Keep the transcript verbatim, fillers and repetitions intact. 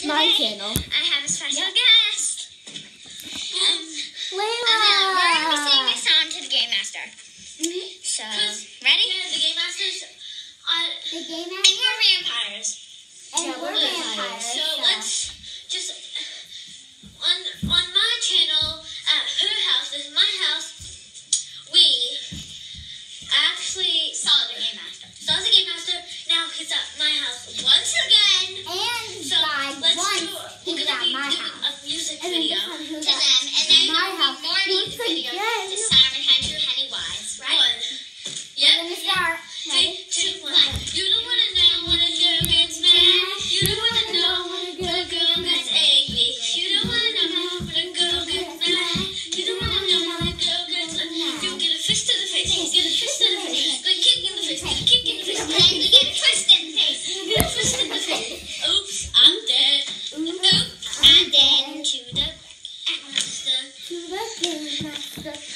my channel. I have a special yep. guest. Um, Layla. And then we're going to be singing a song to the Game Master. Mm-hmm. So, ready? Yeah, the Game Masters are... The Game Master? And we're vampires. And yeah, we're we're vampires. So, so let's just... On, on my channel, at her house, this is my house, we actually Saw the Game Master. saw the Game Master. Now he's at my house once again. And So guys, let's once do, we're he's gonna at be my doing house. a music And then video. this one who's To at them. And then my there will house. be more music Once videos again. to Siren Henry Henny Wise, right? One. We're Yep. gonna start. Three, two, one. You don't wanna know when a girl gets mad. You don't wanna know when a girl gets angry. You don't wanna know when a girl gets mad. You don't wanna know when a girl gets mad. You get a fist to the face. You get a fist to the face. Get a kick in the face. Get a kick in the face. And then you get a twist in the face. You get a fist in the face. Oops, I'm dead. Oops, and then to the Master. To the Game Master.